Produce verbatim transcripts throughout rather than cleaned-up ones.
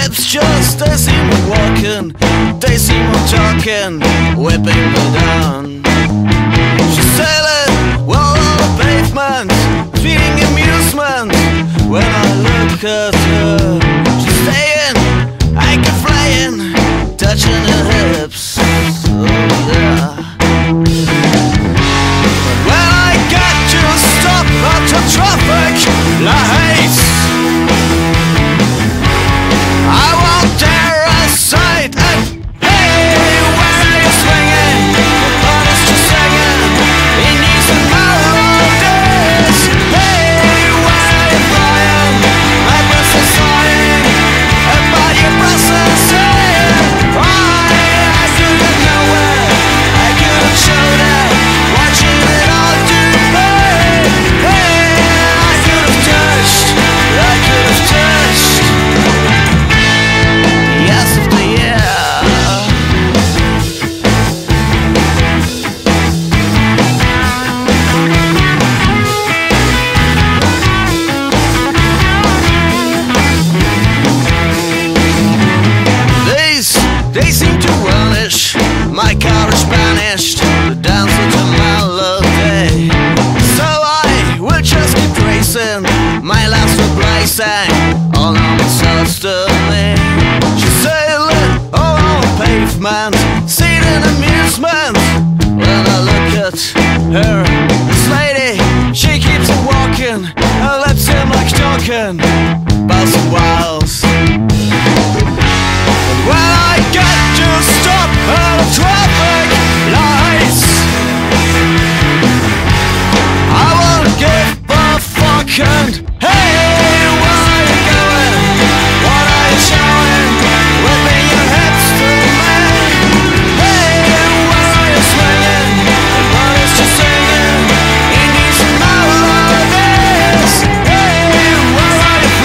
hips just, they see me walking, they see me talking, whipping me down. She's sailing well on the pavement, feeling amusement when I look at her. She's staying, anchor flying, touching her hips. Oh yeah. When I get to stop at the traffic lights, I won't dare aside and hey, where are you swinging? The body's just singing in these melodies. Hey, where are you flying? My breath is sighing about your breath is saying why I could have nowhere, I could have showed it, watching it all do me. Hey, I could have touched, I could have touched. Yes of the year. Days, they seem to vanish. My car is banished to dance with a melody. So I will just keep racing. My lamps will blazing all on themselves to me. She's sailing all on the pavement, seeing amusement when I look at her. This lady, she keeps on walking, her lips seem like talking about some wiles. When I get to stop at the traffic lights, I won't give a fuck and hey, where are you going? What are you showing? Whipping your hips to me. Hey, where are you swinging? The body's just singing in these melodies. Hey, where are you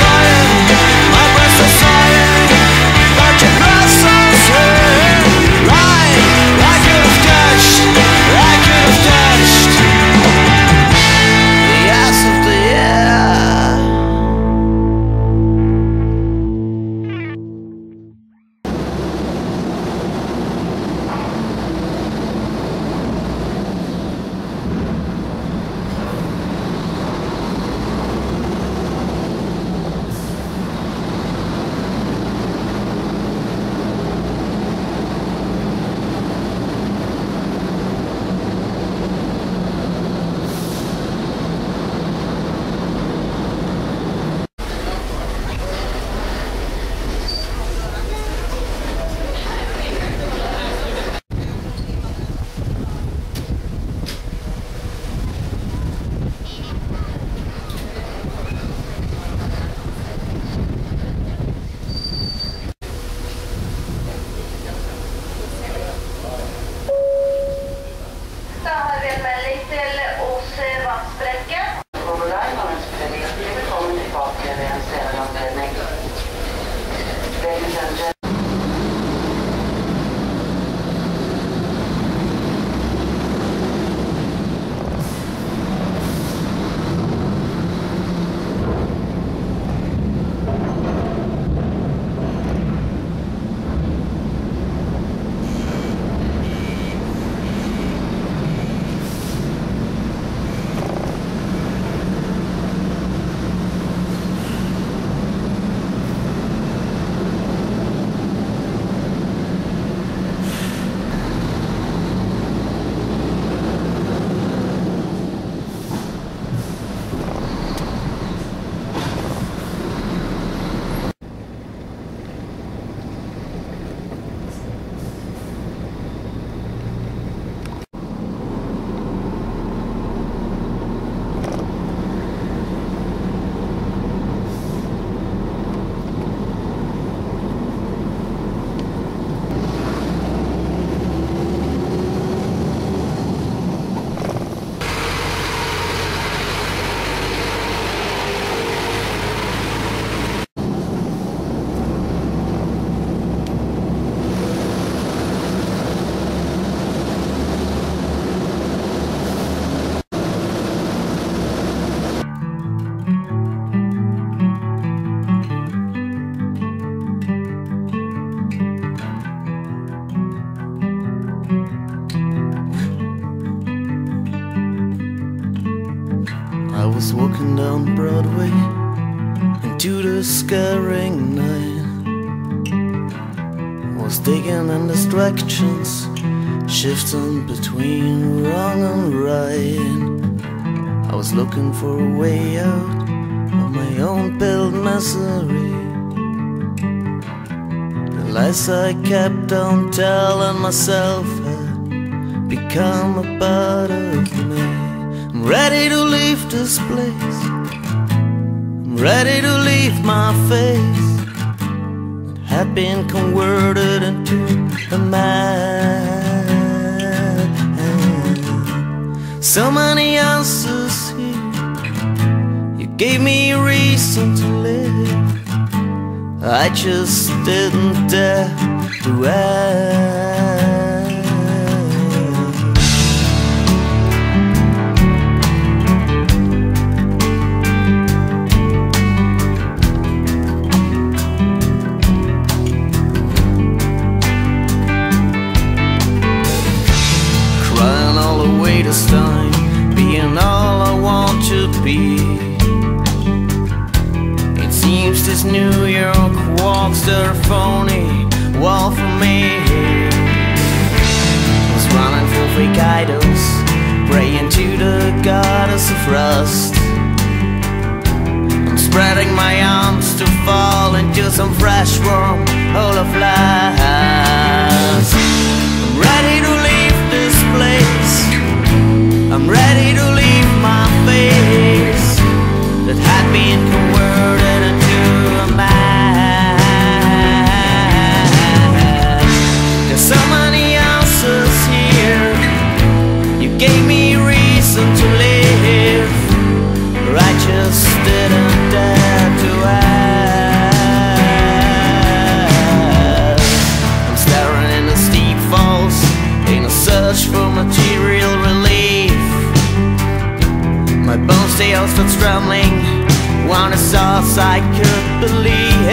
on Broadway into the scaring night. I was digging in distractions, shifting between wrong and right. I was looking for a way out of my own built misery. The lies I kept on telling myself had become a part of me. I'm ready to leave this place. I'm ready to leave my face that had been converted into a man. So many answers here, you gave me a reason to live. I just didn't dare to ask. Crying all the way this time, being all I want to be. It seems this New York walks are phony wall for me. I was running for fake idols, praying to the goddess of rust. I'm spreading my arms to fall into some fresh warm hole of lust. I'm ready to leave this place. I'm ready to leave my face that had been converted into a man. There's so many answers here, you gave me reason to live, or I just didn't dare to ask. I'm staring in the steep falls in a search for material relief. My bones stay out starts trembling, one is all I could believe.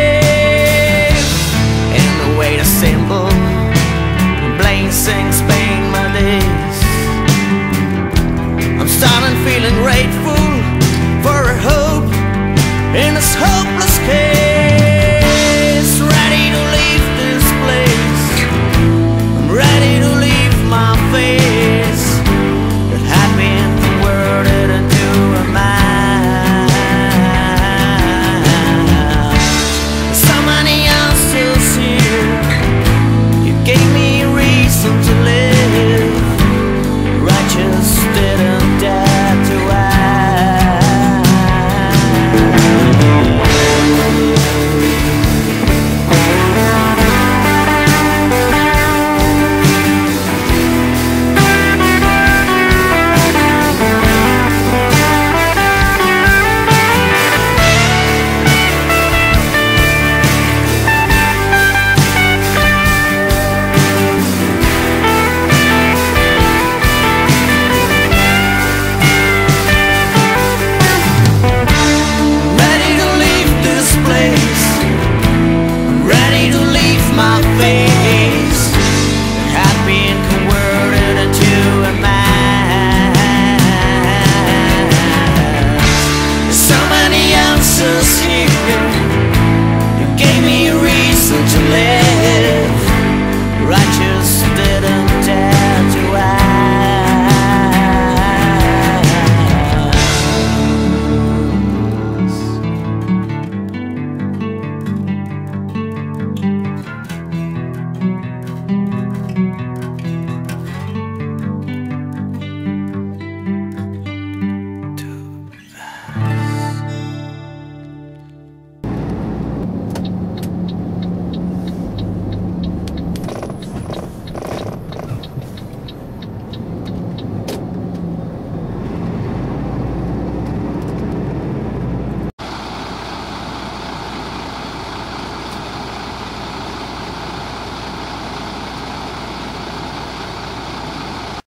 In the way the symbol blazing Spain my days. I'm starting feeling grateful for a hope in this hope